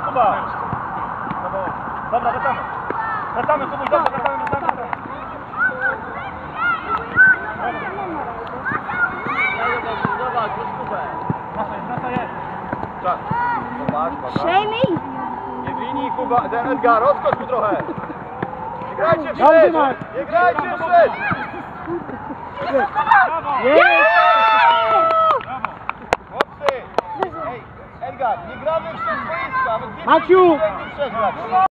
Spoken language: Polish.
Kuba! Dobra, wracamy. Wracamy, Kubuś, dobra, wracamy. Zobacz, Kubę. Nasza jest. Czas. Zobacz, Przejmij! nie winij, Kuba, ten Edgar, odskocz mu trochę. Nie grajcie wstecz! Nie grajcie wstecz! Chłopcy! Ej, Edgar, nie gramy wstecz boiska, nawet Maciu! nie przegrać.